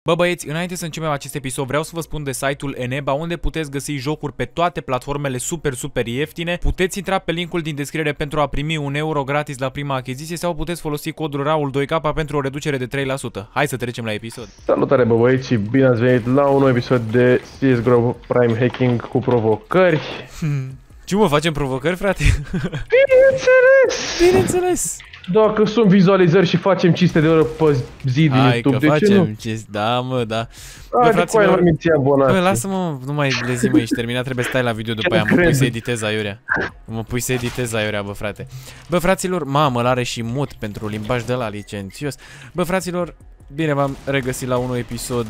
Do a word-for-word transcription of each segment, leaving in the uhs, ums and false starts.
Bă băieți, înainte să începem acest episod, vreau să vă spun de site-ul Eneba, unde puteți găsi jocuri pe toate platformele super, super ieftine. Puteți intra pe linkul din descriere pentru a primi un euro gratis la prima achiziție sau puteți folosi codul Raul doi K pentru o reducere de trei la sută. Hai să trecem la episod. Salutare bă băieți și bine ați venit la un nou episod de C S G O Prime Hacking cu provocări. Hmm. Ce mă, facem provocări, frate? Bineînțeles! Bineînțeles! Dacă sunt vizualizări și facem cinci sute de ore pe zi din Hai YouTube, că de facem ce nu? ce... Da, mă, da. Bă, fraților, bă, lasă-mă, nu mai le zi, mă, ești terminat, trebuie să stai la video după aia, mă pui să editez aiurea. Mă pui să editez aiurea, bă, frate. Bă, fraților, mamă, l-are și mut pentru limbaj de la licențios. Bă, fraților, bine v-am regăsit la un nou episod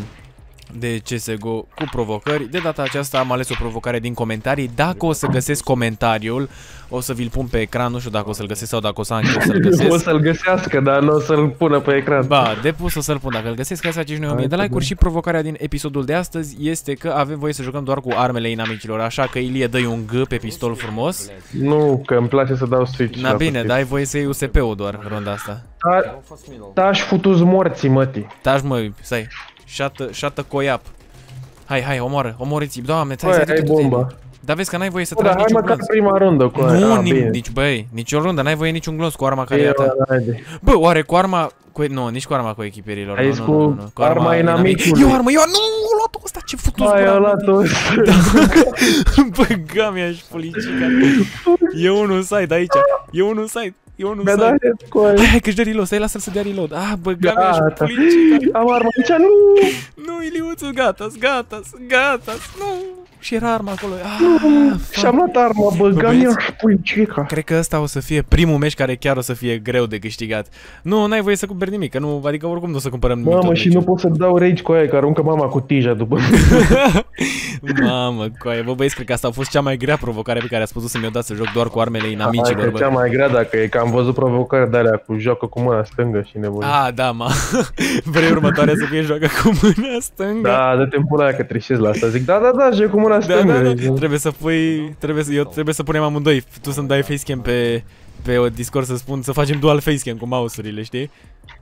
de C S G O cu provocări. De data aceasta am ales o provocare din comentarii. Dacă o să găsesc comentariul, o să vi-l pun pe ecran. Nu știu dacă o să-l găsesc sau dacă o să am eu să-l găsesc. O să-l găsească, dar nu o să-l pună pe ecran. Ba, depus o să-l pun dacă îl găsesc. Hai să faceți noi o mie de like-uri. Și provocarea din episodul de astăzi este că avem voie să jucăm doar cu armele inamicilor. Așa că, Ilie, dă-i un G pe pistol frumos. Nu, că îmi place să dau switch. Na bine, dai voie să iei U S P-ul doar runda asta. Tași futu-ți morții, mătii. Tași, mă, stai. Șată, șată coiap. Hai, hai, omoară, omoriți-i. Doamne, stai să ai bomba. Dar vezi că n-ai voie să tragi niciun glonț. Hai măcar prima rundă cu aia. Nu, nici, băi, nici o rundă, n-ai voie niciun glonț cu arma care e a ta. Bă, oare cu arma... Cu... Nu, nici cu arma cu echipierilor. Ai zis cu arma inamicului. Eu armă, eu nu, o luat-o ăsta, ce futu-ți gura. Hai, o luat-o ăsta. Bă, gamia și pulicica. E unul side aici, e unul side. E unul side. Hai, hai că-și dă reload, stai, lasă-l să dea reload. Ah, bă, gamia și pulicica. Am arma aici, nu! Nu, Iliuțu, gata-s, gata-s, gata-s, nu! Și era arma acolo. Și-am luat arma, bă, gamia și pulicica. Cred că ăsta o să fie primul meci care chiar o să fie greu de câștigat. Nu, n-ai voie să cumperi nimic, că nu, adică oricum nu o să cumpărăm nimic. Mamă, și nu pot să dau rage cu aia, că aruncă mama cu tija după. Mamă, coaie, bă băieți, cred că asta a fost cea mai grea provocare pe care ați putut să mi-o dați să joc doar cu armele inamicilor, bă. Cea mai grea, dacă e că am văzut provocări de-alea cu joacă cu mâna stângă și nebun. Ah, da, ma. Vrei următoarea să fie joacă cu mâna stângă? Da, dă-te în pula aia că trișezi la asta. Zic, da, da, da, joc cu mâna stângă. Da, da, da. Trebuie să pui, trebuie să, eu trebuie să punem amândoi. Tu să-mi dai facecam pe pe Discord să spun să facem dual facecam cu mouse-urile, știi?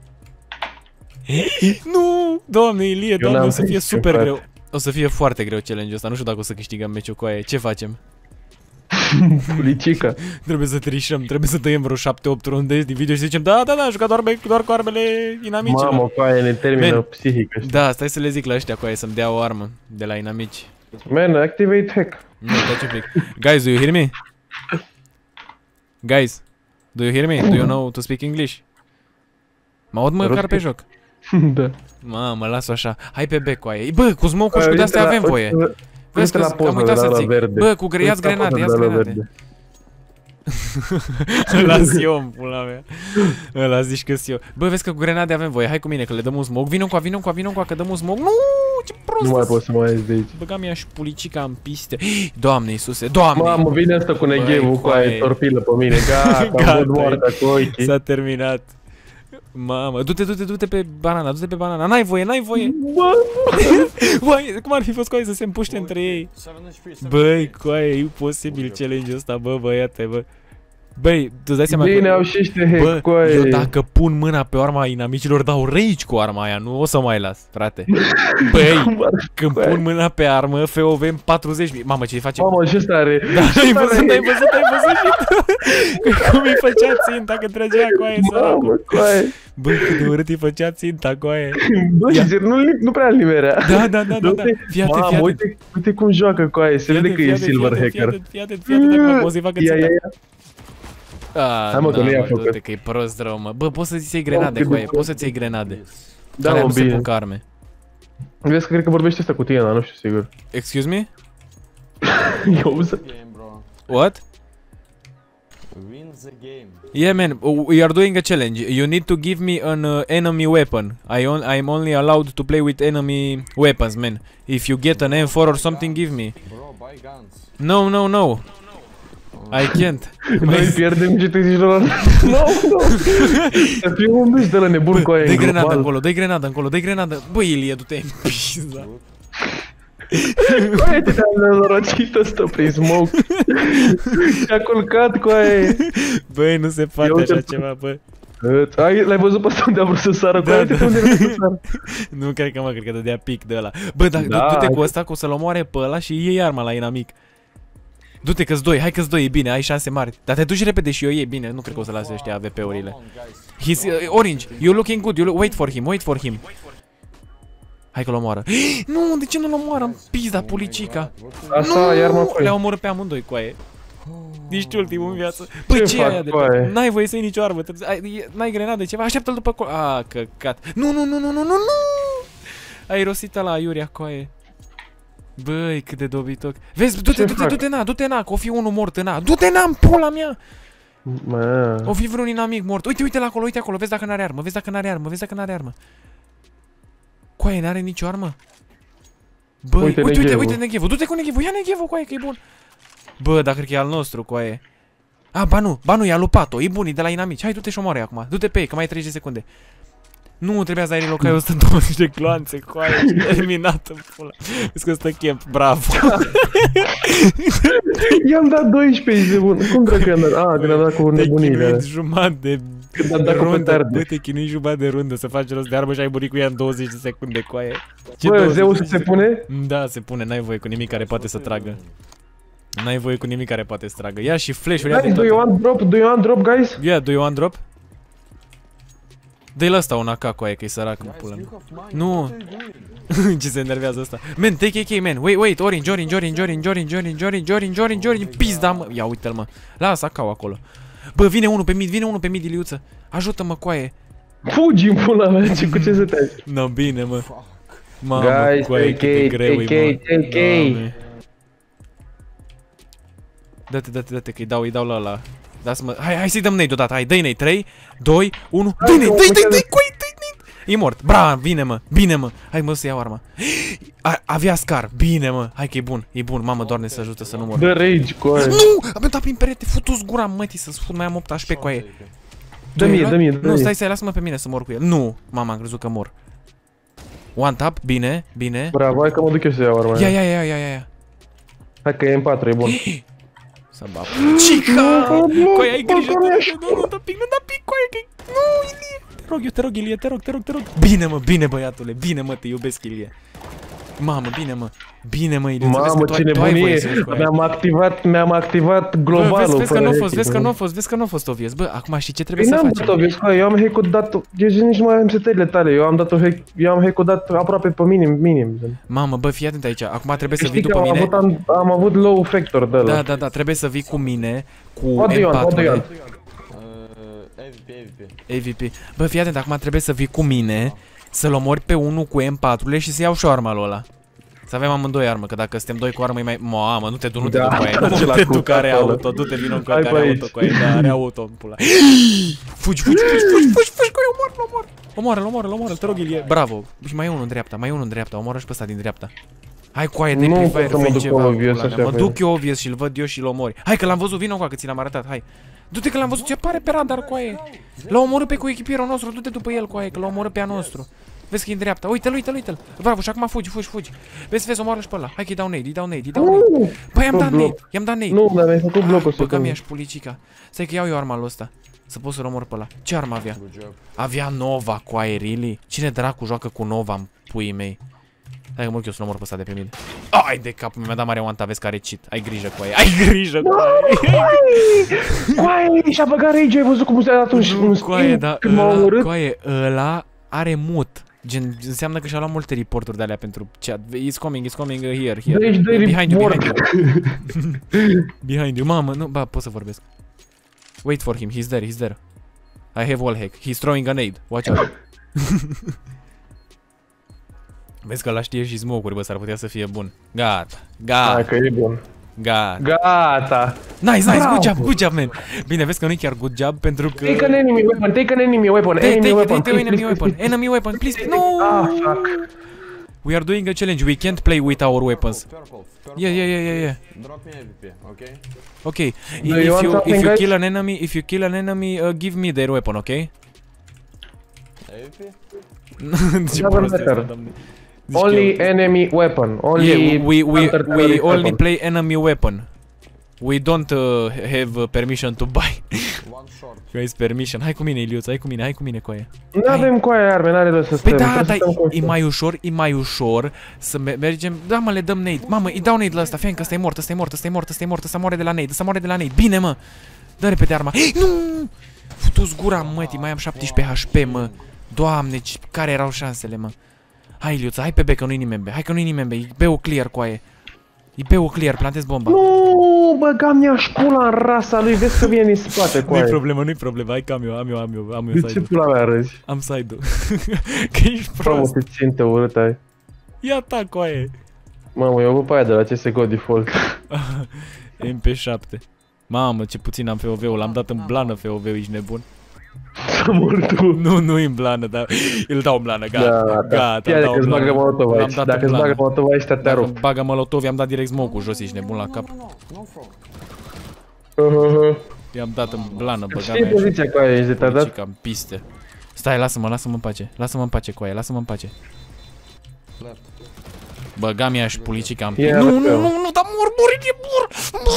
Nu, doamne, Ilie, doamne, o să fie super greu. O să fie foarte greu challenge-ul ăsta. Nu știu dacă o să câștigăm meciul cu aia. Ce facem? Pulicica. Trebuie să trișăm, trebuie să tăiem vreo șapte opt runde din video și să zicem da, da, da, am jucat doar, doar cu armele inamice. Mamă, cu aia ne termină Man. Psihică. Da, stai să le zic la ăștia cu aia să-mi dea o armă de la inamici. Man, activate hack. Nu, taci un pic. Guys, do you hear me? Guys, do you hear me? Do you know to speak English? Mă aud măcar pe joc. Da. Mamă, las-o așa. Hai pe bec cu aia. Bă, cu smoke-uri și cu de-astea avem voie. Vezi că am uitat să zic. Bă, cu ia-ți grenade, ia-ți grenade. Las eu în pula mea. Ăla zici că-s eu. Bă, vezi că cu grenade avem voie. Hai cu mine că le dăm un smoke. Vino cu vino cu vino cu că dăm un smoke. Nu, ce prost. Nu mai pot să mai ies de aici. Băga mi-a și pulicica în piste. Doamne Iisuse, Doamne. Mamă, vine asta cu neghevul cu aia torpilă pe mine. Gata, am văd moartea cu ochii. S-a terminat. Mamă, du-te, du-te, du-te pe banana, du-te pe banana. N-ai voie, n-ai voie. Băi, cum ar fi fost coaie să se împuște între ei? Băi, coaie, e imposibil challenge-ul ăsta, bă, băiate, bă. Băi, tu dai seama bine, că... au și ăștia hack, coaie. Eu dacă pun mâna pe arma inamicilor, dau rage cu arma aia, nu o să mai las, frate. Băi, când pun mâna pe armă, F O V în patruzeci mii. Mamă, ce-i face? Mamă, și ăsta are. Da, ai văzut, ai văzut, ai văzut și tu. Cum îi făcea ținta când trăgea coaie, săracul. Mamă, coaie. Băi, cât de urât îi făcea ținta, coaie. Bă, zic, nu, nu prea nimerea. Da, da, da, da, da. Fii atent, fii atent. Uite, uite cum joacă coaie, se vede că e silver hacker. Fii atent, fii atent, acum o să-i facă ținta. Ah, hai mă, că nu i-a făcut. Du-te că e prost rău, mă. Bă, poți să-ți iei grenade cu aia, poți să-ți iei grenade. Da, mă, bine. Se pun ca arme. Vezi că cred că vorbește asta cu tine, dar nu știu sigur. Excuse me? Eu să... What? Win the game. Yeah, man, we are doing a challenge. You need to give me an uh, enemy weapon. I on I'm only allowed to play with enemy weapons, man. If you get an M four or something, give me. Bro, buy guns. No, no, no. I can't. Noi pierdem ce te zici lor. Nu, nu. Să fiu un bici de la nebun cu aia. Dă-i grenadă încolo, dă-i grenadă încolo, dă-i grenadă. Băi, Ilie, du-te în pizda. Băi, te-am nenorocit ăsta prin smoke. Și-a culcat cu aia. Băi, nu se poate așa ceva, bă. Ai, l-ai văzut pe ăsta unde a vrut să sară? Da, Da, da. unde a vrut să sară? Nu cred că mă, cred că dădea pic de ăla. Bă, dar Da, du-te cu hai. ăsta, că o să-l omoare pe ăla și iei arma la inamic. Du-te că-s doi, hai că-s doi, e bine, ai șanse mari. Dar te duci repede și eu iei bine, nu cred că o să lase ăștia A V P-urile. He's uh, orange, you're looking good, you look, wait for him, wait for him. Hai că-l omoară. Nu, de ce nu-l omoară? În pizda, pulicica. Asta e arma cu Le-a el. omorât pe amândoi cu aia. Ești ultimul în viață. Păi Ce ce e fac aia de cu aia? pe... N-ai voie să iei nicio armă, trebuie- ai- e- n-ai grenade, ceva, așteaptă-l după acolo. A, căcat. Nu, nu, nu, nu, nu, nu, nu! Ai rosit la Iuria coaie. Băi, cât de dobitoc. Vezi, du-te, Ce du-te, fac? du-te, na, du-te, na, că o fi unul mort în a. Du-te, na, în pula mea! Mă. O fi vreun inamic mort. Uite, uite la acolo, uite acolo, vezi dacă n-are armă, vezi dacă n-are armă, vezi dacă n-are armă. Coaie, n-are nicio armă. Băi, Uite, uite, uite, Negevu. uite Negevu, du-te cu Negevu, ia Negevu, coaie, că e bun. Bă, dar cred că e al nostru, coaie. A, ba nu, ba nu, i-a lupat-o, e bun, e de la inamici. Hai, du-te și omoară acum, du-te pe ei, că mai ai treizeci de secunde. Nu, trebuia să ai relocai o sută douăzeci de gloanțe, coaie, terminat în pula. Vezi că stă camp, bravo. I-am dat doisprezece de bun. Cum dracu i-am dat? Ah, când am dat cu Te nebunile. chinuit jumătate de Când am dat cu rundă, petarde. bă, te chinui jumătate de rundă să faci rost de armă și ai murit cu ea în douăzeci de secunde, coaie. Ce Bă, douăzeci? Zeus se pune? Da, se pune, n-ai voie cu nimic care poate să tragă. N-ai voie cu nimic care poate să tragă. Ia și flash-uri, ia de Guys, do you toate. want drop? Do you want drop, guys? Ia, do you want drop? Dă-i la ăsta un A K cu aia, că-i sărac în pula mea. Nu. Ce se enervează ăsta. Man, take A K, man. Wait, wait, orange, orange, orange, orange, orange, orange, orange, orange, orange, orange, pizda, mă. Ia uite-l, mă. Lasă A K-ul acolo. Bă, vine unul pe mid, vine unul pe mid, Iliuță. Ajută-mă, coaie. Fugi în pula mea, ce cu ce să te No, bine, mă. Mamă, Guys, coaie, cât de take greu A K, e, mă. take A K. Doamne. Dă-te, dă-te, dă-te, că-i dau, îi dau la ăla. Lasă-mă, hai, hai să-i dăm nade odată, hai, dă-i nade, trei, doi, unu, dă-i nade, dă-i, dă-i, dă-i, coi, dă-i nade. E mort, bra, bine mă, bine mă, hai mă să iau arma. A, avea scar, bine mă, hai că e bun, e bun, mamă, Doamne să ajută să nu mor. Dă rage cu aia. Nu, am dat prin perete, futu-ți gura, mătii, să-ți fut, mai am opt H P cu aia. Dă mie, dă mie, dă Nu, mie. stai, stai, lasă-mă pe mine să mor cu el. Nu, mama, am crezut că mor. One tap, bine, bine. Bravo, hai că mă duc eu să iau arma Ia, aia. ia, ia, ia, ia, ia. Hai că e în patru, e bun. Să bap. Cica! Coaie, ai grijă, nu, nu, nu, da pic, nu da pic, coaie, că nu, Ilie. Te rog, eu te rog, Ilie, te rog, te rog, te rog. Bine, mă, bine, băiatule, bine, mă, te iubesc, Ilie. Mamă, bine, mă. Bine, mă, Ilie, Mamă, ce nebunie! Mi-am activat, mi-am activat globalul. Bă, vezi, vezi că fără nu a fost, hacking, vezi că bă. nu a fost, vezi că nu a fost obvious. Bă, acum știi ce trebuie Păi să n-am facem? dat-o, vezi că eu am hack-ul dat, eu nici nu mai am setările tale, eu am dat-o hack, eu am hack-ul dat aproape pe minim, minim. Mamă, bă, fii atent aici. Acum trebuie să vii Știi că după am mine. avut, am, am avut low factor de ăla. Da, da, da, trebuie să vii cu mine cu What do you want, what do you M want? A V P, A V P. A V P. Bă, fii atent, acum trebuie să vii cu mine, să-l omori pe unul cu M patru-le și să iau și o arma lui ăla. Să avem amândoi armă, că dacă suntem doi cu armă e mai... Mamă, nu te du, nu te Da, du cu aia, ce nu la te du cu care acolo. auto, du-te vino cu Hai care pe auto aici. cu aia, da, are auto în pula. Fugi, fugi, fugi, fugi, fugi, fugi, că omor, omor. Omoară-l, omoară-l, omoară-l, te rog, Ilie. Bravo. Și mai e unul în dreapta, mai e unul în dreapta, omoară și pe ăsta din dreapta. Hai cu aia de Nu Free pot Fire, să mă fă duc ceva, obvious pula mea. așa Mă pe duc eu obvious și-l văd eu și-l omori. Hai că l-am văzut, vino cu că ți l-am arătat, hai. Du-te că l-am văzut, ce apare pe radar cu aia. L-a omorât pe coechipierul nostru, du-te după el cu aia, că l-a omorât pe a nostru. Vezi că e în dreapta, uite-l, uite-l, uite-l. Bravo, și acum fugi, fugi, fugi. Vezi, vezi, omoară și pe ăla. Hai că-i dau nade, îi dau nade, îi dau nade. Nu, Băi, i-am tot dat bloc. nade, i-am dat nade. nu, dar mi-ai făcut blocul să Băga mea te... și pulicica. Stai că iau eu arma lui ăsta. Să pot să-l omor pe ăla. Ce armă avea? Good job. Avea Nova cu aia, really? Cine dracu joacă cu Nova în puii mei? Hai că mă duc eu să-l omor pe ăsta de pe mine. Ai de capul meu, mi-a dat mare oanta, vezi că are cheat. Ai grijă cu aia, ai grijă cu aia. Coaie, și-a băgat rage, ai văzut cum s-a dat atunci un Cu aia, skin da, când m-a ăla, omorât? cu aia, ăla are mut. Gen, înseamnă că și-a luat multe reporturi de alea pentru chat. He's coming, he's coming uh, here, here. Deci, dă-i Behind you, report. behind you. Behind you, mamă, nu, ba, pot să vorbesc. Wait for him, he's there, he's there. I have wall hack, he's throwing a nade, watch out. Vezi că ăla știe și smoke-uri, bă, s-ar putea să fie bun. Gata, Hai gata, că e bun. gata. Gata. Nice, nice, good Bravo. job, good job, man. Bine, vezi că nu e chiar good job pentru că... Take an enemy weapon, take an enemy weapon, Take, enemy take, weapon. take, take please, enemy please, weapon, please. enemy weapon, please, no! Ah, fuck. We are doing a challenge, we can't play with our weapons. Purple, purple. Yeah, yeah, yeah, yeah, yeah. Drop me A V P, okay? Okay, Do you if want you something, if you guys? kill an enemy, if you kill an enemy, uh, give me their weapon, okay? A V P? Ce Doesn't prost matter. este, doamne. Zici Only că- enemy weapon. Only Yeah, we we counter-terrorist we only weapon. play enemy weapon. We don't uh, have uh, permission to buy. One short. Guys, permission. Hai cu mine, Iliuț, hai cu mine, hai cu mine, coaie. Nu avem coaie arme, n-are rost să Păi stăm. da, trebuie dar să stăm cu e mai ușor, e mai ușor să me mergem. Da, mă, le dăm nade. Mamă, îi dau nade la ăsta, fiind că ăsta e mort, ăsta e mort, ăsta e mort, ăsta e mort, ăsta moare de la nade, ăsta moare de la nade. Bine, mă. Dă repede arma. Nu! Futu-ți gura, mătii, mai am șaptesprezece H P, mă. Doamne, care erau șansele, mă. Hai, Iliuța, hai pe B, că nu-i nimeni B. Hai că nu-i nimeni B. E B-ul clear, coaie. E B-ul clear, plantez bomba. Nu, băgam i-aș pula în rasa lui, vezi că vine din spate, coaie. Nu-i problemă, nu-i problemă. Hai că am eu, am eu, am eu, am eu De ce side-ul. pula mea râzi? Am side-ul. Că ești Mamă, prost. te ținte urât ai. Ia ta, coaie. Mamă, eu văd pe aia de la C S G O default. M P șapte. Mamă, ce puțin am F O V-ul, l-am dat în blană F O V-ul, ești nebun. Să mor tu. Nu, nu în blană, dar îl dau în blană, gata, Da, gata, Ia dau dacă-ți în bagă blană. molotov L-am aici, dat dacă în îți bagă blană. molotov aici, te-a Dacă rup. bagă molotov, i-am dat direct smoke-ul jos, ești nebun la cap. No, no frog. Uh-huh. I-am dat în blană, băga Știi mea. poziția cu aia, ești detardat? Pulicica în piste. Stai, lasă-mă, lasă-mă în pace. Lasă-mă în pace, coaie, lasă-mă în pace. Left. Băga mea și pulicica în piste. Ia, Nu, nu, uite-o. nu, nu, dar mor, mor, e mor.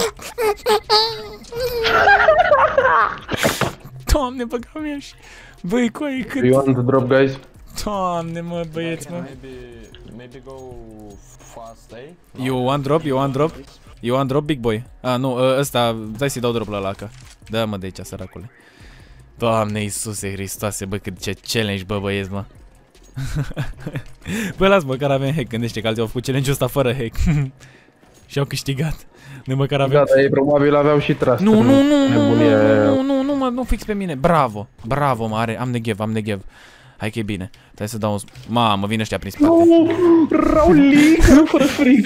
Doamne, băga mea și... Băi, coaie, cât... You want to drop, guys? Doamne, mă, băieți, mă. Maybe, maybe go fast, eh? You want drop? You want drop? You want drop, big boy? Ah, nu, ă, ăsta, dai să-i dau drop la laca. Dă-mă de aici, săracule. Doamne Iisuse Hristoase, bă, cât ce challenge, bă, băieți, mă. Bă, las, măcar avem hack, gândește că alții au făcut challenge-ul ăsta fără hack. Și au câștigat. Noi măcar avem... Da, dar ei probabil aveau și trust. Nu, nu, nu, nu, Nebunia aia. nu, nu, nu, mă, nu fix pe mine. Bravo, bravo, mă, are, am negev, am negev. Hai că e bine. Trebuie să dau un... Mamă, vin ăștia prin spate. Nu, Raulic, nu fără fric.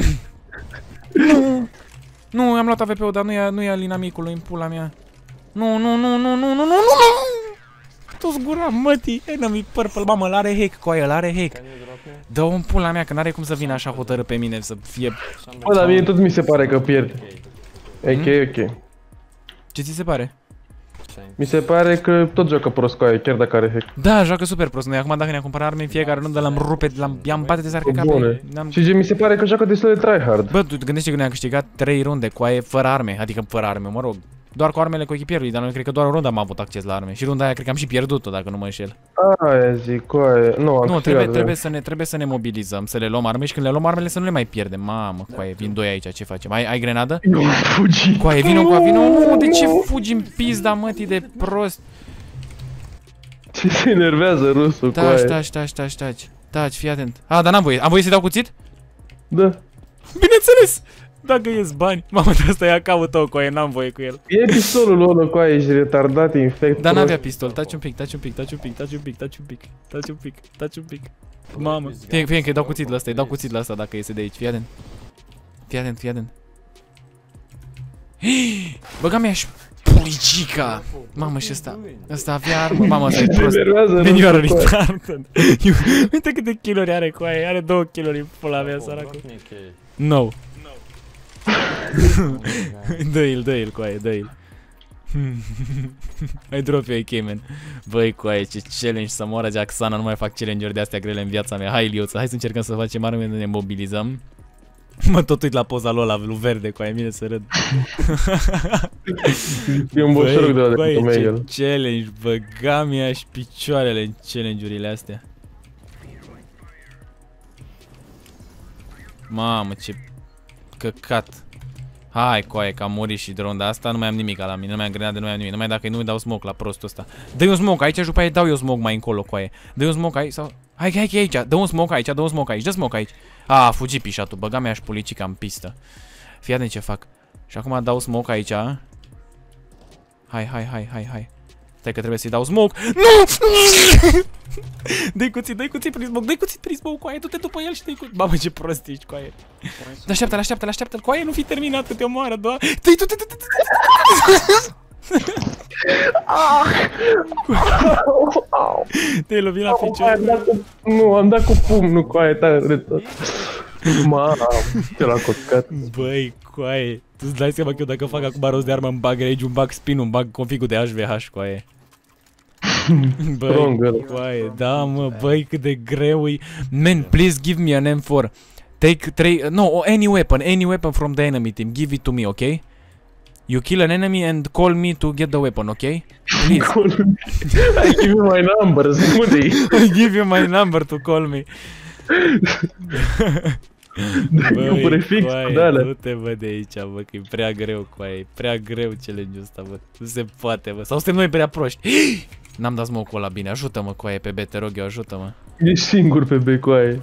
Nu, nu, am luat A V P-ul, dar nu e, nu e alinamicului în pula mea. Nu, nu, nu, nu, nu, nu, nu, nu, nu! Tu-ți gura, mătii, enemy purple, mamă, ăla are hack, coaie, ăla are hack. Can you drop me? Dă-o în pula mea, că n-are cum să vină așa hotărât pe mine, să fie... Bă, dar mie tot mi se pare că pierd. Ok, ok. Ce ți se pare? Mi se pare că tot joacă prost cu aia, chiar dacă are hack. Da, joacă super prost. Noi acum dacă ne-am cumpărat arme în fiecare rundă, l-am rupe, l-am i-am bate de zarcă Bune. capul. Și ce mi se pare că joacă destul de tryhard. Bă, tu gândește că noi am câștigat trei runde cu aia fără arme, adică fără arme, mă rog. Doar cu armele cu echipierului, dar noi cred că doar o rundă am avut acces la arme. Și runda aia cred că am și pierdut-o, dacă nu mă înșel. Aia zic, cu aia. Nu, am Nu, trebuie, câștigat, trebuie, să ne, trebuie să ne mobilizăm, să le luăm arme și când le luăm armele să nu le mai pierdem. Mamă, coaie, vin doi aici, ce facem? Ai, ai grenadă? Eu fugi. Coaie, vino cu vino. Nu, de ce fugi în pizda, mătii de prost? Ce se enervează rusul cu Taci, aia. taci, taci, taci, taci. Taci, fii atent. A, dar n-am voie. Am voie să-i dau cuțit? Da. Bineînțeles! Dacă ies bani. Mamă, de asta ia capul tău cu aia, n-am voie cu el. E pistolul ăla cu aia, ești retardat, infect. Dar n-avea prost. pistol. Taci un pic, taci un pic, taci un pic, taci un pic, taci un pic, taci un pic, taci un pic. Mamă. Fie, fie că îi dau cuțit la asta, îi dau cuțit la asta dacă iese de aici. Fii atent. Fii atent, fii atent. Băga mea și pulicica. Mamă, și ăsta. Ăsta avea armă. Mamă, ăsta e Se prost. enervează Man, you are rusul cu aia. retarded. Uite câte kill-uri are cu aia. Are două kill-uri în pula mea, săracul. Drop me K. No. Oh my God. Dă-i-l, dă-i-l cu aia, dă-i-l. Mai drop eu I K, man. Băi, cu aia, ce challenge să moară Jacksana. Nu mai fac challenge-uri de-astea grele în viața mea. Hai, Iliuță, hai să încercăm să facem arme, ne mobilizăm. Mă tot uit la poza lui ăla, lui verde, cu aia, mine să râd. E un boșoruc de la de băi, cu ce Miguel. challenge, băga mi și picioarele în challenge-urile astea. Mamă, ce căcat. Hai, coaie, că am murit și de ronda asta, nu mai am nimic la mine, nu mai am grenade, nu mai am nimic. Numai dacă nu-i dau smoke la prostul ăsta. Dă-i un smoke aici și după aia dau eu smoke mai încolo, coaie. Dă-i un smoke aici sau... Hai, hai, hai, aici, dă un smoke aici, dă un smoke aici, dă smoke aici. A, a fugit pișatul, băga mea și pulicica în pistă. Fii atent ce fac. Și acum dau smoke aici. Hai, hai, hai, hai, hai. Stai că trebuie să-i dau smoke. Nu! Dă-i cuțit, dă-i cuțit prin smoke, dă-i cuțit prin smoke, coaie, du-te după el și dă-i cuțit. Mamă, ce prost ești, coaie. Așteaptă-l, așteaptă-l, așteaptă-l, coaie, nu fi terminat, că te omoară, doar. Dă-i, du-te, du-te, du-te. Te-ai lovit la picior. Am dat cu... Nu, am dat cu pumnul cu aia, tare de tot. Mamă, ce l-a cotcat. Băi, coaie, tu-ți dai seama că eu dacă fac acum rost de armă îmi bag rage, îmi bag spin, îmi bag config-ul de H V H, coaie. Băi, Strong, coaie, da mă, băi, cât de greu e. Man, please give me an M four. Take three, no, any weapon, any weapon from the enemy team, give it to me, ok? You kill an enemy and call me to get the weapon, ok? Please. I give you my number, Smoothie. I give you my number to call me. Băi, prefix, da, du-te, bă, de aici, bă, că e prea greu, coaie, e prea greu challenge-ul ăsta, bă, nu se poate, bă, sau suntem noi prea proști. N-am dat smoke-ul ăla bine, ajută-mă, coaie, pe B, te rog eu, ajută-mă. Ești singur pe B, coaie.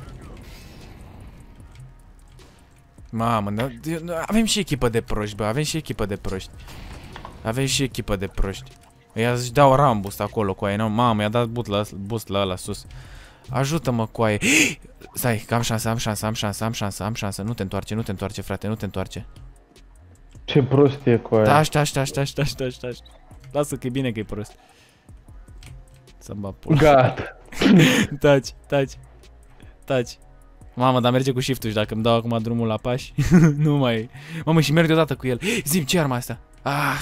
Mamă, avem și echipă de proști, bă, avem și echipă de proști. Avem și echipă de proști. Ăia își dau rambust acolo, coaie, nu? Mamă, i-a dat boost la, boost la ăla sus. Ajută-mă, coaie. Stai, că am șansă, am șansă, am șansă, am șansă, am șansă. Nu te întoarce, nu te întoarce, frate, nu te întoarce. Ce prost e, coaie. Taci, taci, taci, taci, taci, taci, taci. Lasă că e bine că e prost. Să-mi bag pula. Gata. Taci, taci. Taci. Mamă, dar merge cu shift-ul și dacă îmi dau acum drumul la pași, nu mai... Mamă, și merg deodată cu el. Zi-mi, ce arma asta? Ah!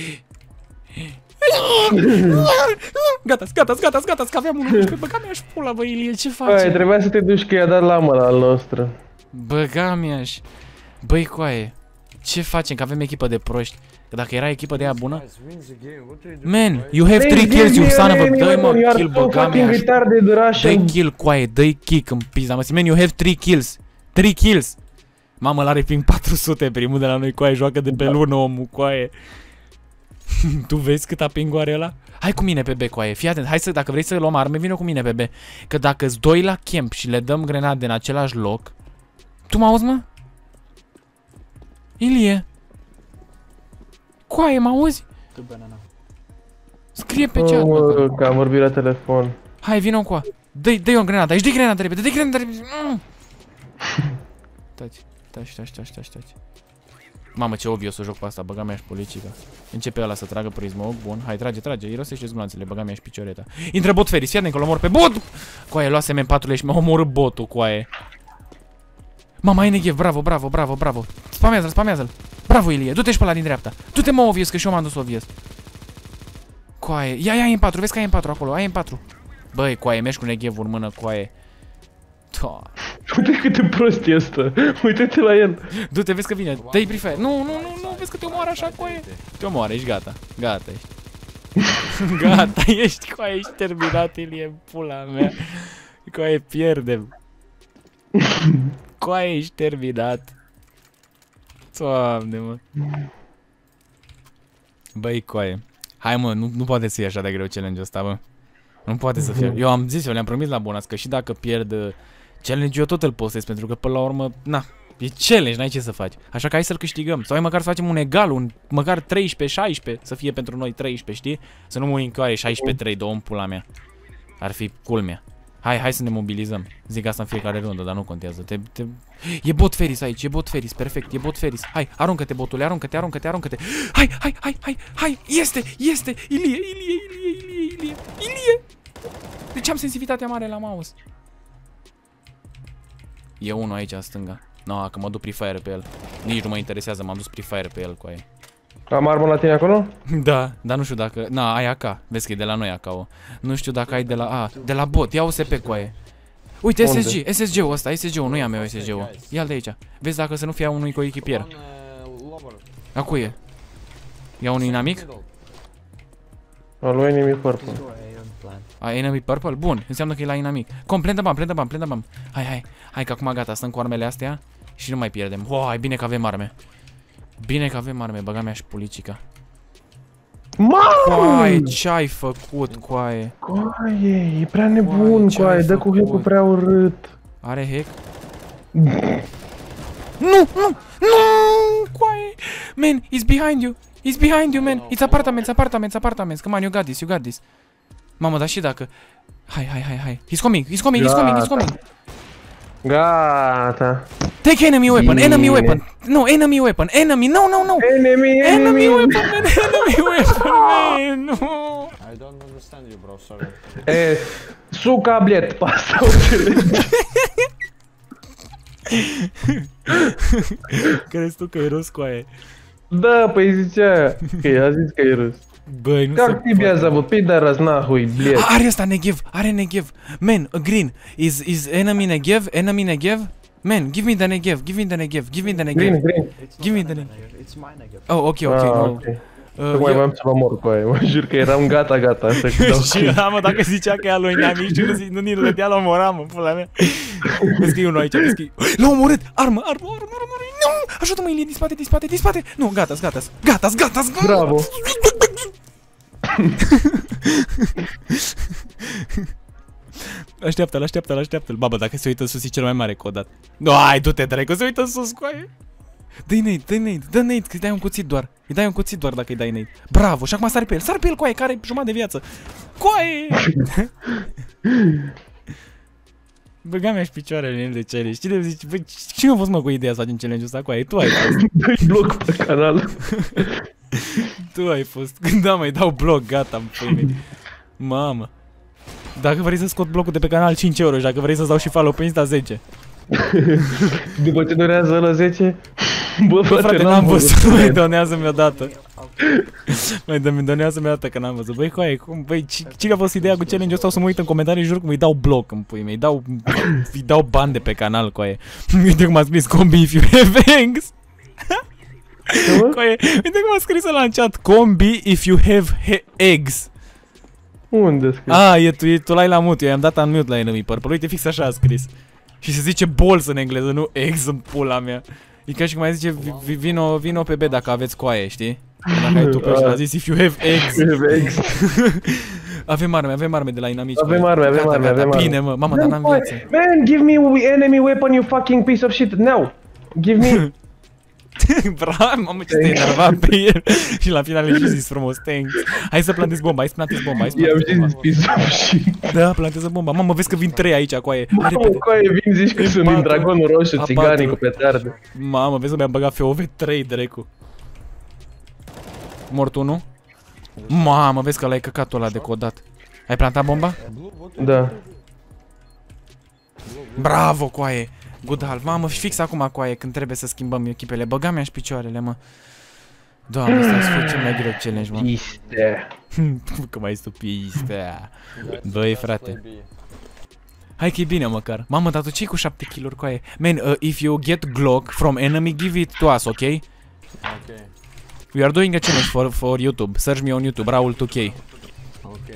Gata, gata, gata, gata, că aveam unul pe băga mea-și pula, bă, Ilie, ce faci? Băi, trebuia să te duci că i-a dat lama la al nostru. Băga mea-și. Băi, coaie, ce facem, că avem echipă de proști? Că dacă era echipă de aia bună... Man, you have three kills, you son of a... Dă-i mă, kill, băga mea-și. Dă-i kill, coaie, dă-i kick în pizda, mă, man, you have three kills. Three kills. Mamă, l-are ping patru sute primul de la noi, coaie, joacă de pe lună, omul, coaie. Tu vezi cât aping are ăla? Hai cu mine pe B, coaie, fii atent, hai să, dacă vrei să luăm arme, vină cu mine pe B. Că dacă-s doi la camp și le dăm grenade în același loc... Tu mă auzi, mă? Ilie? Coaie, mă auzi? Scrie pe chat, mă, că am vorbit la telefon. Hai, vină cu a. Dă-i, dă-i o grenadă, aici, dă-i grenadă repede, dă-i grenadă repede. Mm. Taci, taci, taci, taci, taci, taci. Mamă, ce obvious să joc pe asta, băga mea și policica. Începe ăla să tragă prismă, bun, hai, trage, trage, irosește zglanțele, băga mea și picioreta. Intră bot Ferris, fii atent că l-omor pe bot! Coaie, luase M patru și mi-a omorât botul, coaie. Mama, ai neghev, bravo, bravo, bravo, bravo. Spamează-l, spamează-l. Bravo, Ilie, du-te și pe ăla din dreapta. Du-te, mă, obvious, că și eu m-am dus obvious. Coaie, ia, ia M patru, vezi că ai M patru acolo, ai M patru. Băi, coaie, mergi cu neghevul în mână, coaie. Uite cât de prost e ăsta. Uite-te la el. Du-te, vezi că vine. Dă-i prefer. Nu, nu, nu, nu, vezi că te omoară așa, coaie. Te omoară, ești gata. Gata ești. Gata, ești, coaie, ești terminat, Ilie, pula mea. Coaie, pierdem. Coaie, ești terminat. Doamne, mă. Băi, coaie. Hai, mă, nu, nu poate să fie așa de greu challenge-ul ăsta, bă. Nu poate să fie. Eu am zis, eu le-am promis la Bonas că și dacă pierd challenge, eu tot îl postez, pentru că până la urmă, na, e challenge, n-ai ce să faci. Așa că hai să-l câștigăm. Sau hai măcar să facem un egal, un măcar treisprezece șaisprezece, să fie pentru noi treisprezece, știi? Să nu mă încoare șaisprezece trei, două în pula mea. Ar fi culmea. Hai, hai să ne mobilizăm. Zic asta în fiecare rundă, dar nu contează. Te, te... E bot Ferris aici, e bot Ferris, perfect, e bot Ferris. Hai, aruncă-te, botule, aruncă-te, aruncă-te, aruncă-te. Hai, hai, hai, hai, hai, este, este, Ilie, Ilie, Ilie, Ilie, Ilie, Ilie. De ce am sensibilitatea mare la mouse? E unul aici în stânga. No, că mă duc pre-fire pe el. Nici nu mă interesează, m-am dus pre-fire pe el cu aia. Am armă la tine acolo? Da, dar nu știu dacă... Na, ai A K. Vezi că e de la noi A K-ul. Nu știu dacă ai de la... A, de la bot. Ia O S P cu aia. Uite, S S G. S S G-ul ăsta. S S G-ul. Nu i-am eu S S G-ul. Ia-l de aici. Vezi dacă să nu fie unui coechipier. A cui e? Ia unul inamic? Al lui enemy purple. A, enemy purple? Bun. Înseamnă că e la inamic. Com, plen de bam, plen de bam, plen de bam. Hai, hai. Hai că acum gata. Stăm cu armele astea. Și nu mai pierdem. Wow, hai bine că avem arme. Bine că avem arme, băga mea și policica. Coaie, ce-ai făcut, coaie? Coaie, e prea nebun, coaie, dă cu hack-ul prea urât. Are hack? Nu, nu, nu, coaie! Man, he's behind you, he's behind you, man. It's apartments, apartments, apartments. Come on, you got this, you got this. Mamă, dar și dacă... Hai, hai, hai, hai. He's coming, he's coming, he's coming, he's coming. Gata. Take enemy weapon, enemy weapon. No, enemy weapon, enemy, no, no, no. Enemy, enemy weapon, man, enemy weapon, man, no. I don't understand you, bro, sorry. E, suca blet, pasta o înțelegi. Crezi tu că e rus, coaie? Da, păi zicea că i-a zis că e rus. Băi, nu se Как тебя зовут? Пидорас нахуй, блядь. Are ăsta Negev, are Negev. Man, green. Is is enemy Negev? Enemy Negev? Man, give me the Negev, give me the Negev, give me the Green, Negev. green. Give me the Negev. It's mine again. Oh, ok, ok, Ah, no. ok. Uh, Tocmai eu- voiam să vă mor cu aia, mă jur că eram gata, gata. Așa că dau Și da, mă, dacă zicea că e al lui Neamici, nu, zi- nu ni-l dădea, l omoram, mă, pula mea. Vezi că e unul aici, vezi că e... L-a omorât! Armă, armă, armă, armă, nu! Ajută-mă, Ilie, din spate, din spate, din spate! Nu, gata, gata, gata, gata, gata! Bravo. Așteaptă-l, așteaptă-l, așteaptă-l. Babă, dacă se uită sus e cel mai mare codat. Nu, hai, du-te, dracu, se uită sus, coaie. Dă-i nade, dă-i nade, dă nade, că îi dai un cuțit doar. Îi dai un cuțit doar dacă îi dai nade. Bravo, și acum sari pe el, sari pe el, coaie, care are jumătate de viață. Coaie! Băga mea și picioarele în el de challenge. Cine zici, bă, cine a fost mă cu ideea să facem challenge-ul ăsta, coaie? Tu ai fost. Dă-i bloc pe canal. Tu ai fost. Când da, mai dau bloc, gata, în pâine. Mamă. Dacă vrei să scot blocul de pe canal, cinci euro, și dacă vrei să-ți dau și follow pe Insta, zece. După ce durează la zece. Bă, Bă, frate, frate, n-am văzut, mai donează-mi odată. Mai donează-mi odată că n-am văzut. Băi, coaie, cum, băi, ci- cine a fost ideea cu challenge-ul ăsta? O să mă uit în comentarii, jur cum îi dau bloc în pui mei, îi dau, îi dau bani de pe canal, coaie. Uite cum a scris Combi if you have eggs. Coaie, uite cum a scris ăla în chat, Combi if you have he eggs. Unde scrie? A, e tu, e, tu l-ai la mute, eu i-am dat unmute la Enemy Purple, uite fix așa a scris. Și se zice balls în engleză, nu eggs în pula mea. E ca și cum mai zice, vi- vi- vino, vino pe B dacă aveți coaie, știi? Dacă ai tu pe și l-a zis if you have eggs. Ex. Avem arme, avem arme de la inamici. Avem coaie. arme, avem Gata, arme, gata, avem arme. Bine, mă, mamă, dar n-am Man, viață. Man, give me enemy weapon, you fucking piece of shit, now! Give me... Bravo, mamă, ce te-ai enervat pe el. Și la final ai și zis frumos, thanks. Hai să plantezi bomba, hai să plantezi bomba, hai să I-am plantezi bomba. zis piece of shit. Da, plantează bomba. Mamă, vezi că vin trei aici, coaie. Hai Mamă, repede. coaie, vin zici că E sunt din patru. Dragonul Roșu, A țiganii patru. cu petarde. Mamă, vezi că mi-am băgat F O V trei, dracu. Mort unul. Mamă, vezi că l-ai căcatul ăla de codat. Ai plantat bomba? Da. Bravo, coaie. Good half. Mamă, fix acum, coaie, când trebuie să schimbăm echipele. Băga mi-aș picioarele, mă. Doamne, ăsta să fie cel mai greu challenge, mă. Piste. Că mai stupiste. Băi, frate. Hai că e bine măcar. Mamă, dar tu ce-i cu șapte kill-uri, coaie? Man, uh, if you get Glock from enemy, give it to us, ok? Okay. We are doing a challenge for, for YouTube. Search me on YouTube, Raul two K. Okay.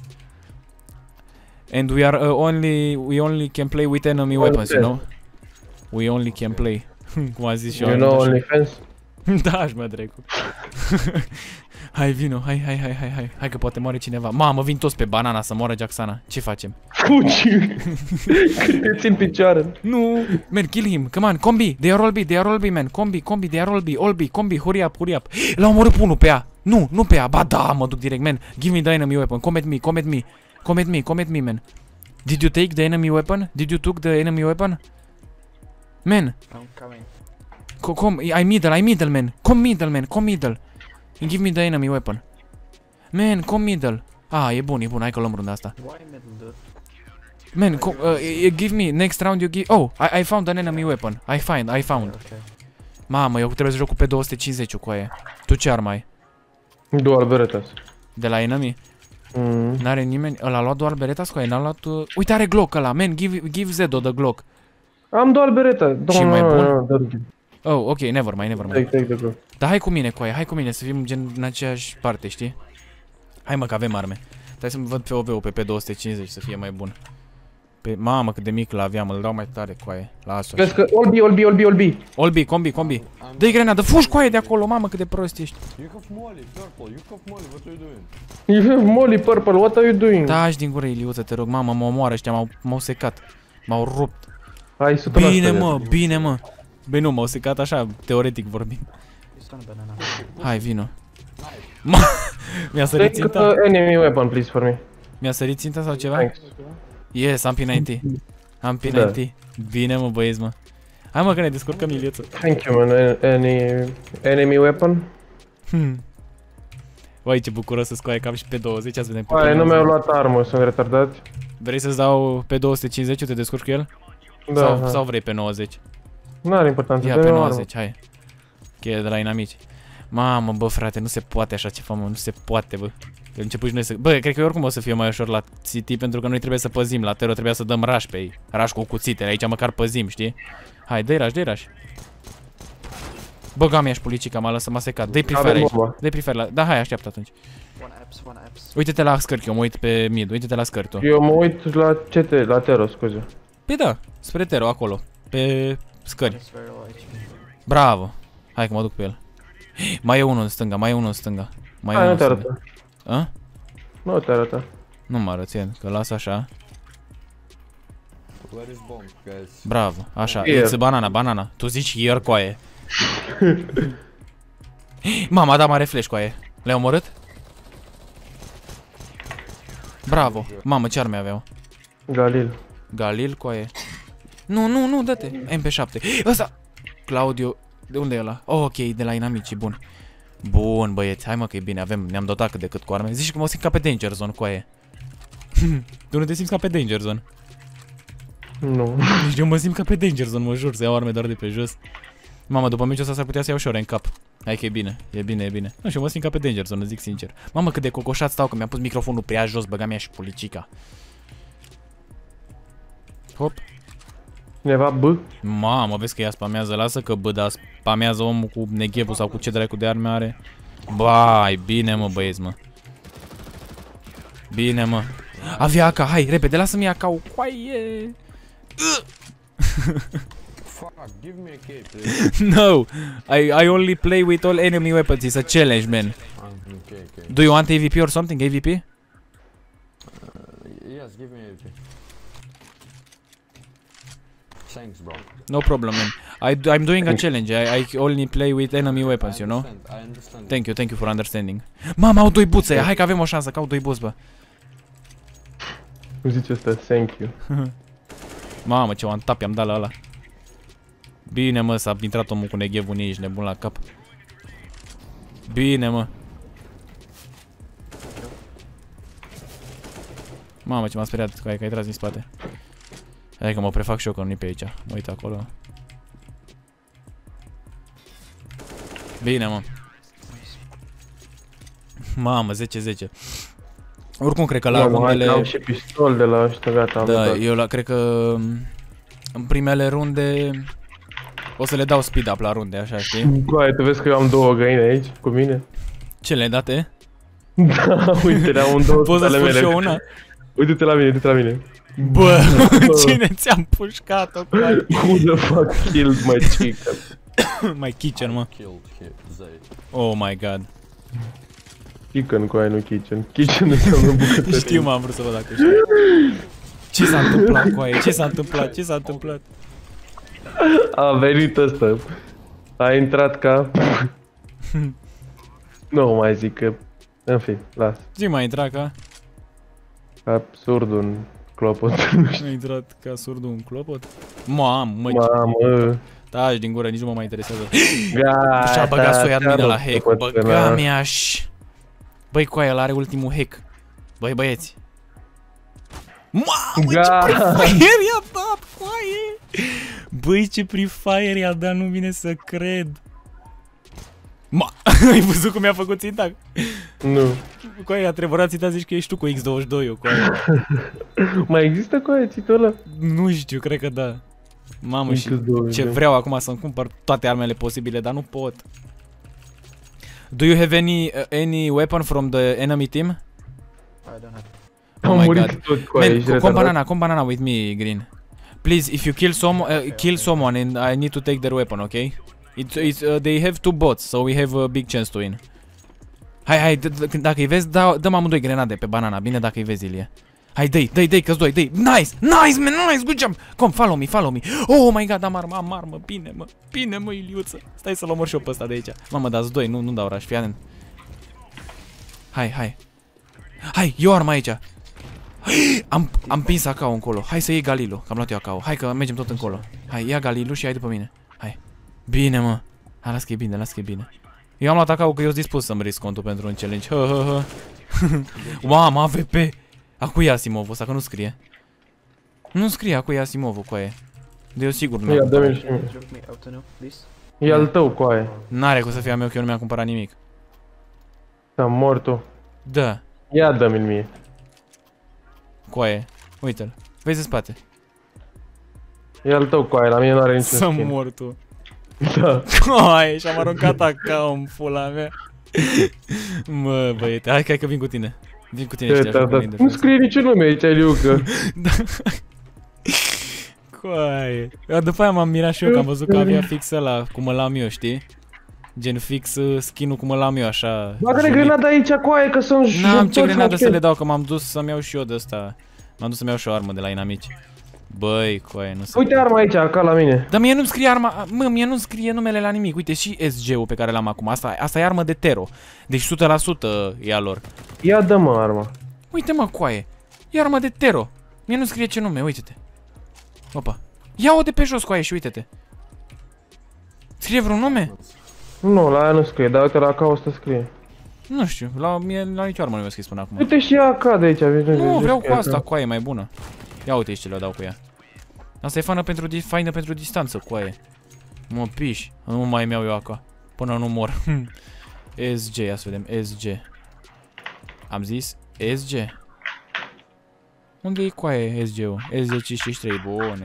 And we are uh, only, we only can play with enemy weapons, you know? We only can play. Cum a zis și eu. You know OnlyFans? Da, aș mă dracu. Hai, vino, hai, hai, hai, hai, hai. Hai că poate moare cineva. Mamă, vin toți pe banana să moară Jacksana. Ce facem? Fugi! Cât te țin picioarele. Nu! Man, kill him, come on, combi, they are all B, they are all B, man, combi, combi, they are all B, all B, combi, hurry up, hurry up. L-a omorât pe unul pe A. Nu, nu pe A, ba da, mă duc direct, man. Give me the enemy weapon, come at me, come at me. Come at me, come at me, man. Did you take the enemy weapon? Did you took the enemy weapon? Man, I'm coming. co come, I middle, I middle, man. Come middle, man, come middle. Give me the enemy weapon. Man, come middle. Ah, e bun, e bun, hai că luăm runda asta. Why middle, dude? Man, co uh, uh, give me, next round you give... Oh, I, I found an enemy weapon. I find, I found. Okay. Mamă, eu trebuie să joc cu P două cincizeci cu aia. Tu ce armă ai? Dual Berettas. De la enemy? Mm. N-are nimeni? Ăla a luat doar Berettas cu aia, n-a luat... Uh... Uite, are Glock ăla, man, give, give Zedo the Glock. Am dual Beretta. Și mai bun? bun? Oh, ok, never mind, never Take, mind. take the Glock. Dar hai cu mine cu aia, hai cu mine, să fim gen în aceeași parte, știi? Hai mă, că avem arme. Stai să-mi văd P O V-ul pe P două cincizeci să fie mai bun. Pe... Mamă, cât de mic l-aveam, îl dau mai tare cu aia. Las-o Vezi așa. că all B, all B, all B, all B. Olbi, combi, combi. Dă-i grenadă, fugi cu aia de acolo, mamă, cât de prost ești. You have molly, purple, you have molly, what are you doing? You have Molly Purple, what are you doing? Taci din gură, Iliuță, te rog, mamă, mă omoară ăștia, m-au, m-au secat. M-au rupt. Hai, o sută la sută Bine, de- mă, bine, mă. Băi, nu, m-au secat așa, teoretic vorbind. Hai, vino. Ma, mi-a sărit Take ținta? uh, enemy weapon, please, for me. Mi-a sărit ținta sau ceva? Thanks. Yes, am P nouăzeci. Am P Da. nouăzeci. Bine, mă, băieți, mă. Hai, mă, că ne descurcăm, Iliuță. Thank you, man. Any enemy weapon? Hmm. Uai, ce bucuros să scoaie cam și pe douăzeci, ați vedem pe Oare, nu douăzeci. mi-au luat armă, sunt retardat. Vrei să-ți dau pe două cincizeci, te descurci cu el? Da, sau, hai. sau vrei pe nouăzeci? N-are importanță, Ia dă-mi pe o armă. nouăzeci, hai. Cheie de la inamici. Mamă, bă, frate, nu se poate așa ceva, mă, nu se poate, bă. Că început și noi să... Bă, cred că oricum o să fie mai ușor la City, pentru că noi trebuie să păzim. La Tero trebuia să dăm rush pe ei. Rush cu cuțitele, aici măcar păzim, știi? Hai, dă-i rush, dă-i rush. Bă, gamia și pulicica, m-a lăsat, m-a secat. Dă-i prefer aici. Dă-i prefer la... Da, hai, așteaptă atunci. Uite-te la scări, eu mă uit pe mid, uite-te la scări tu. Eu mă uit la C T, la Tero, scuze. Păi da, spre Tero, acolo. Pe scări. Bravo. Hai că mă duc pe el. Mai e unul în stânga, mai e unul în stânga. Mai e Hai, unul nu în te stânga. arătă. A? Nu te arătă. Nu mă arăt, că las așa. Where is bomb, guys? Bravo, așa, Here. it's banana, banana. Tu zici here, coaie. Mama, da mare flash, coaie. Le-ai omorât? Bravo. Mamă, ce arme aveau? Galil. Galil, coaie. Nu, nu, nu, dă-te. M P șapte. Ăsta. Claudio. De unde e ăla? Oh, ok, de la inamicii, bun. Bun, băieți, hai mă că e bine, avem, ne-am dotat cât de cât cu arme. Zici că mă simt ca pe Danger Zone, coaie. Tu nu te simți ca pe Danger Zone? Nu. Deci eu mă simt ca pe Danger Zone, mă jur, să iau arme doar de pe jos. Mamă, după meciul ăsta s-ar putea să iau ușor în cap. Hai că e bine, e bine, e bine. Nu știu, mă simt ca pe Danger Zone, zic sincer. Mamă, cât de cocoșat stau, că mi-am pus microfonul prea jos, băga mea și pulicica. Hop. Cineva B? Mamă, vezi că ea spamează, lasă că bă, dar spamează omul cu neghevul sau cu ce dracu de arme are. Bai, bine mă băieți, mă. Bine mă. Avea A K, hai, repede, lasă-mi A K-ul. Coaie. Fuck, give me a key, please. No, I, I only play with all enemy weapons, it's a challenge, man. Ah, okay, okay. Do you want A V P or something, A V P? Uh, yes, give me a key. Thanks, bro. No problem, man. I, I'm doing a challenge, I, I only play with enemy weapons, I you know? understand, I understand. Thank you, thank you for understanding. Mama, au doi buțe, hai că avem o șansă, că au doi buți, bă. Cum zice asta? Thank you. Mamă, ce one tap i-am dat la ăla. Bine, mă, s-a intrat omul cu neghevul, nici ești nebun la cap. Bine, mă. Mamă, ce m-a speriat că ai, că ai tras din spate. Hai că mă prefac și eu că nu-i pe aici. Mă uit acolo. Bine, mă. Mamă, zece zece. Oricum, cred că la Mamă, hai că rundele... am și pistol de la ăștia, gata, am Da, dat. eu la, cred că în primele runde o să le dau speed up la runde, așa, știi? Goaie, tu vezi că eu am două găini aici cu mine? Ce le-ai date? Da, uite, le-am în două Poți să ale spun mele. și eu una? Uite-te la mine, uite-te la mine. Bă, cine ți-am pușcat-o? Who the fuck killed my chicken? My kitchen, mă. Killed him, Zay. Oh my god. Chicken cu aia, nu kitchen. Kitchen înseamnă bucătărie. Știu, m-am vrut să văd dacă știu. Ce s-a întâmplat cu aia? Ce s-a întâmplat? Ce s-a întâmplat? A venit ăsta. A intrat ca... Nu mai zic că... În fi, las. Ce m-a intrat ca? Absurd un clopot. A intrat ca surdul un clopot? Mamă, mă, Mamă. taci din gură, nici nu mă mai intereseadă. Gata. Și-a băgat soia admină te-am la hack, făcut băga până- mea-și. Băi, cu aia, ăla are ultimul hack. Băi, băieți. Mamă, ce Gata. prefire i-a dat, coaie! Băi, ce prefire i-a dat, nu vine să cred. Ma, ai văzut cum mi-a făcut ținta? Nu. Coaie, a treburat ținta, zici că ești tu cu X douăzeci și doi-ul, coaie. Mai există cu aia țitul ăla? Nu știu, cred că da. Mamă, și X douăzeci și ce doi. vreau acum să-mi cumpăr toate armele posibile, dar nu pot. Do you have any uh, any weapon from the enemy team? I don't have. Oh Am my murit god. tot cu aia, Man, ești come retardat. banana, come banana with me, Green. Please, if you kill some, uh, kill someone and I need to take their weapon, okay? It's, it's, uh, they have two bots, so we have a big chance to win. Hai, hai, dacă îi vezi, da, dăm amândoi grenade pe banana, bine dacă îi vezi, Ilie. Hai, dă-i, dă-i, dă-i, că-s doi, dă-i. Nice, nice, man, nice, good job. Come, follow me, follow me. Oh my god, am armă, am armă, bine, mă, bine, mă, Iliuță. Stai să-l omor și eu pe ăsta de aici. Mamă, dați doi, nu, nu dau rush, fii atent. Hai, hai. Hai, eu armă aici. Am, am pins A K-ul încolo. Hai să iei Galilo, că am luat eu A K-ul. Hai că mergem tot încolo. Hai, ia Galilo și ai după mine. Hai. Bine, mă. Hai, las că e bine, las că e bine. Eu am luat A K-ul că eu sunt dispus să-mi risc contul pentru un challenge. Hă, hă, hă. Mamă, A V P. Acu e Asimovul ăsta, că nu scrie. Nu scrie acu e Asimovul cu aia. De eu sigur nu Ia, mi-am dă-mi cumpărat. și mie. Drop me auto now, please. E al tău cu aia. N-are cum să fie a meu că eu nu mi-am cumpărat nimic. S-a mort tu. Da. Ia dă-mi-l mie. Coaie. Uite-l. Vezi în spate. E al tău coaie, la mine nu are niciun Să skin. mor tu. Da. Coaie, și-am aruncat acum în pula mea. Mă, băiete, hai, hai că vin cu tine. Vin cu tine și te ajut cu mine. Nu scrie niciun nume aici, Liucă. Da. Coaie. Eu după aia m-am mirat și eu că am văzut că avea fix ăla cum îl am eu, știi? Gen fix uh, skin-ul cum îl am eu, așa. Bagă-le grenada aici, coaie, că sunt N-am ce grenadă să le dau, că m-am dus să-mi iau și eu de ăsta. M-am dus să-mi iau și o armă de la inamici. Băi, coaie, nu se... Uite arma aici, ca la mine. Dar mie nu-mi scrie arma, mă, mie nu-mi scrie numele la nimic. Uite, și S G-ul pe care l-am acum, asta, asta e armă de Tero. Deci o sută la sută e a lor. Ia dă-mă arma. Uite, mă, coaie, e armă de Tero. Mie nu scrie ce nume, uite-te. Opa. Ia-o de pe jos, coaie, și uite-te. Scrie vreun nume? Nu, la aia nu scrie, dar uite la A K o să scrie. Nu știu, la mie la nicio armă nu mi-a scris până acum. Uite și A K de aici, vezi? Nu, vreau cu asta, coaie, mai bună. Ia uite ce le dau cu ea. Asta e faină pentru, faină pentru distanță, coaie. Mă piși, nu mai mi-au eu acá. Până nu mor. S G, ia să vedem, S G. Am zis S G. Unde e coaie S G-ul? S G cincizeci și trei, bune.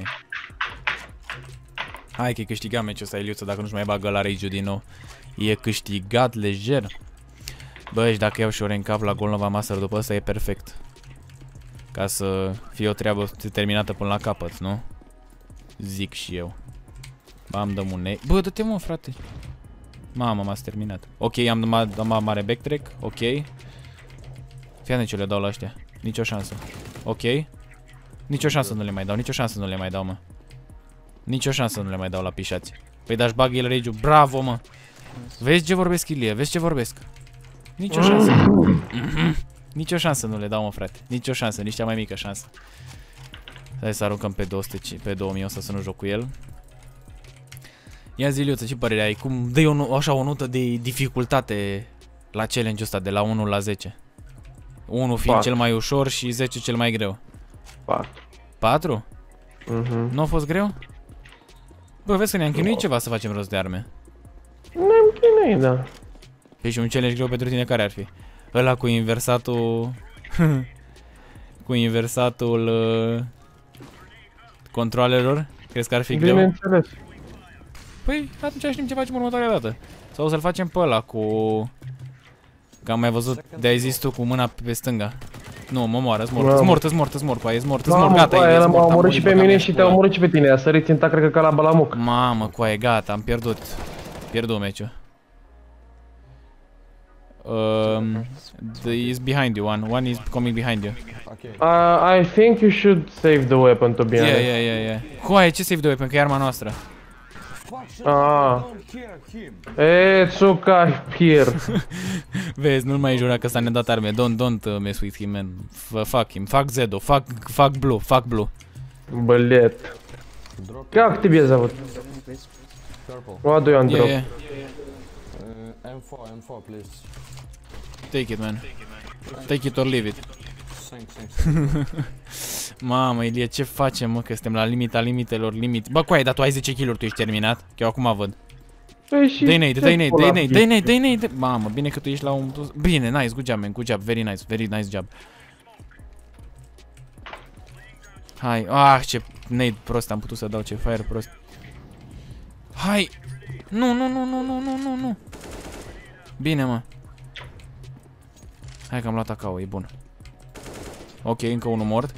Hai că e câștigat meciul ăsta, Iliuță, dacă nu-și mai bagă la rage-ul din nou. E câștigat lejer. Bă, și dacă iau și o rencap la Golnova Master după ăsta e perfect. Ca să fie o treabă terminată până la capăt, nu? Zic și eu. Bam, dăm un ne... Bă, dă-te mă, frate. Mamă, m-ați terminat. Ok, am dat mare backtrack. Ok. Fii ce le dau la ăștia. Nici o șansă. Ok. Nici o șansă nu le mai dau, nici o șansă nu le mai dau, mă. Nici o șansă nu le mai dau la pișați. Păi dași bag el rage-ul. Bravo, mă. Vezi ce vorbesc, Ilie, vezi ce vorbesc. Nici o șansă. Nici o șansă nu le dau, mă, frate. Nici o șansă, nici cea mai mică șansă. Hai să aruncăm pe două sute, pe două mii o să nu joc cu el. Ia zi, Iliuță, ce părere ai? Cum dai o, așa o notă de dificultate la challenge-ul ăsta, de la unu la zece? unu fiind cel mai ușor și zece cel mai greu. patru. patru? Mhm. Nu a fost greu? Bă, vezi că ne-am chinuit ceva să facem rost de arme. Ne-am chinuit, da. Păi și un challenge greu pentru tine care ar fi? Ăla cu inversatul... cu inversatul... Uh... controlelor? Crezi că ar fi greu? Bineînțeles. Păi atunci știm ce facem următoarea dată. Sau să-l facem pe ăla cu... Că am mai văzut, de-ai zis tu, cu mâna pe stânga. Nu, mă moară, s-mort, s-mort, s-mort, s-mort, coaie, s-mort, s-mort, gata, coaie, e m-a s-mort, omorât și pe mine și te-a omorât și pe tine, a sărit ținta, cred că ca la Balamuc. Mamă, coaie, gata, am pierdut. Pierdut meciul. Um, the is behind you, one, one is coming behind you. Uh, I think you should save the weapon, to be honest. Yeah, yeah, yeah, yeah. Coaie, ce save de weapon, că e arma noastră. Ah. E, Tsuka here. Vezi, nu mai jura că s-a ne dat arme. Don't, don't uh, mess with him, man. F fuck him. Fuck Zedo. Fuck, fuck Blue. Fuck Blue. Блет. Как тебе зовут? What do you want Yeah, drop? yeah. Uh, M four, M four, please. Take it, man. Take it or leave it. Thanks, thanks. Mamă, Ilie, ce facem, mă, că suntem la limita limitelor, limit. Bă, coaie, dar tu ai zece kill-uri, tu ești terminat? Că eu acum văd. Dă-i nade, dă-i nade, dă-i nade, dă-i nade, dă-i nade. Mamă, bine că tu ești la un... Bine, nice, good job, man, good job, very nice, very nice job. Hai, ah, ce nade prost am putut să dau, ce fire prost. Hai! Nu, nu, nu, nu, nu, nu, nu, nu. Bine, mă. Hai că am luat A K-ul, e bun. Ok, încă unul mort.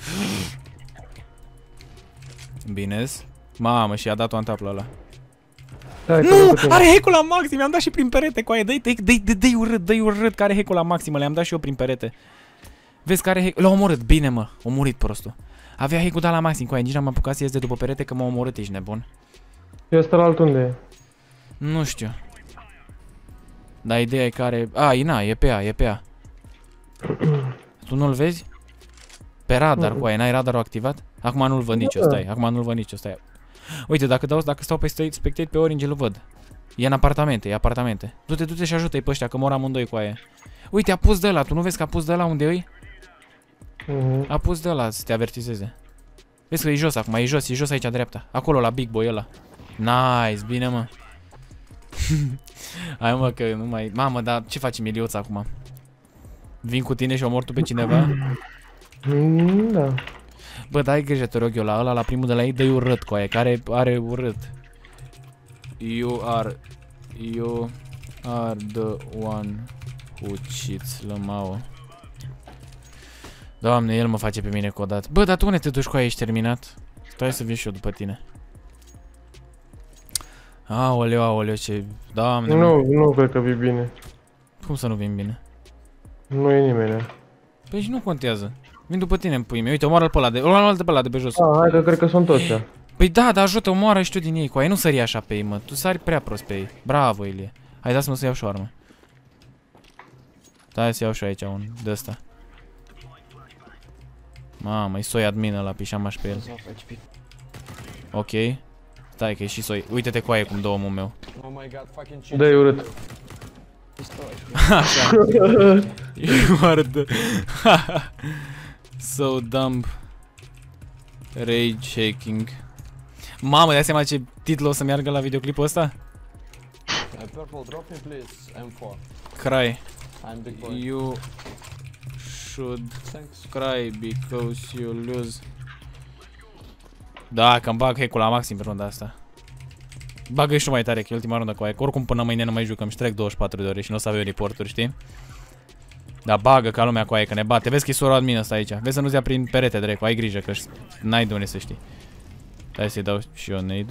Bine-s. Mamă, și a dat-o antap la ăla. Nu! Are hack-ul la maxim! Mi-am dat și prin perete, coaie. Dă-i, dă-i, dă-i urât, dă-i urât, că are hack-ul la maximă. Le-am dat și eu prin perete. Vezi că are hack... L-a omorât, bine, mă. A murit prostul. Avea hack-ul dat la maxim, coaie. Nici n-am apucat să ies de după perete că m-a omorât, ești nebun. Eu ăsta la alt unde e? Nu știu. Dar ideea e care... A, e na, e pe A, e pe A. Tu nu-l vezi? Pe radar, cu aia, n-ai radarul activat? Acum nu-l văd nici, stai. Acum nu-l văd nici, stai. Uite, dacă dau, dacă stau pe spectate pe Orange, îl văd. E în apartamente, e apartamente. Du-te, du-te și ajută-i pe ăștia, că mor amândoi cu aia. Uite, a pus de ăla, tu nu vezi că a pus de ăla unde e? A pus de ăla să te avertizeze. Vezi că e jos acum, e jos, e jos aici, dreapta. Acolo, la Big Boy ăla. Nice, bine, mă. Hai, mă, că nu mai... Mamă, dar ce facem, Iliuța, acum? Vin cu tine și omor tu pe cineva? Mm, da. Bă, dai grijă, te rog eu, la ăla, la primul de la ei, dă-i urât cu aia, care are urât. You are... You are the one who cheats, lămau. Doamne, el mă face pe mine codat. Bă, dar tu unde te duci cu aia, ești terminat? Stai să vin și eu după tine. Aoleu, aoleu, ce... Doamne, Nu, nu cred că vii bine. cum să nu vin bine? Nu e nimeni. Păi și nu contează. Vin după tine în pui mei. Uite, omoară-l pe ăla de... Omoară-l pe ăla de pe jos. Ah, hai că cred că sunt toți. Păi da, dar ajută, omoară și tu din ei cu aia. Nu sări așa pe ei, mă. Tu sari prea prost pe ei. Bravo, Ilie. Hai, dați-mă să iau și o armă. Hai să iau și aici un de ăsta. Mamă, e soi admin ăla, pișamaș pe el. He's off H P. Ok. Stai că e și soi. Uite-te cu aia cum dă omul meu. Oh my god, fucking shit. Dă-i urât. He's still H P. Așa. You are the... So dumb. Rage shaking. Mamă, dai seama ce titlu o să meargă la videoclipul ăsta? Uh, purple, drop me please, M four. Cry. I'm big boy. You should Thanks. cry because you lose. Da, că-mi bag hack-ul la maxim pe runda asta. Bagă și tu mai tare, că e ultima rundă cu aia, că oricum până mâine nu mai jucăm și trec douăzeci și patru de ore și nu o să avem reporturi, știi? Da, bagă ca lumea cu aia, că ne bate. Vezi că e sora admin ăsta aici. Vezi să nu-ți ia prin perete, drept, ai grijă, că n-ai de unde să știi. Hai să-i dau și eu nade.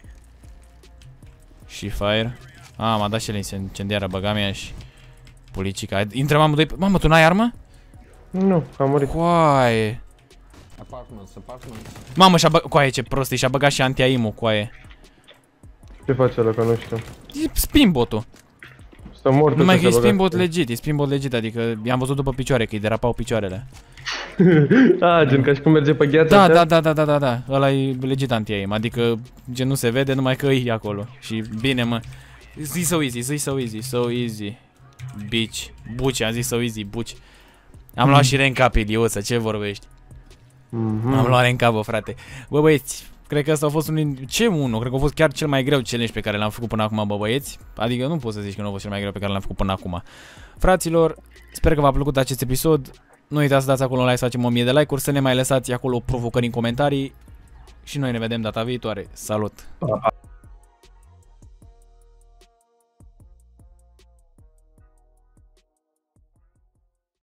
Și fire. A, m-a dat și el incendiară, băga mea și... Pulicica. Intră mamă doi... Mamă, tu n-ai armă? Nu, am murit. Coaie. Apartments, apartments. Mamă, și-a băgat... Coaie, ce prost e, și-a băgat și anti-aim-ul, coaie. Ce face ăla, că nu știu. E spinbot-ul. Stă mort. Numai că e spinbot legit, e spinbot legit, adică i-am văzut după picioare, că îi derapau picioarele. Ah, gen ca și cum merge pe gheață. Da, da, da, da, da, da, da, ăla e legit anti-aim, adică gen nu se vede, numai că e acolo. Și bine, mă. Zi so easy, zi so easy, so easy. Bitch, buci, am zis so easy, buci. Am luat și rank up, idioță, ce vorbești? Mhm. Am luat rank up, bă, frate. Bă, băieți, cred că ăsta a fost unul din... Ce unul? Cred că a fost chiar cel mai greu challenge pe care l-am făcut până acum, bă, băieți. Adică nu pot să zici că nu a fost cel mai greu pe care l-am făcut până acum. Fraților, sper că v-a plăcut acest episod. Nu uitați să dați acolo un like, să facem o mie de like-uri, să ne mai lăsați acolo provocări în comentarii. Și noi ne vedem data viitoare. Salut! Pa, pa.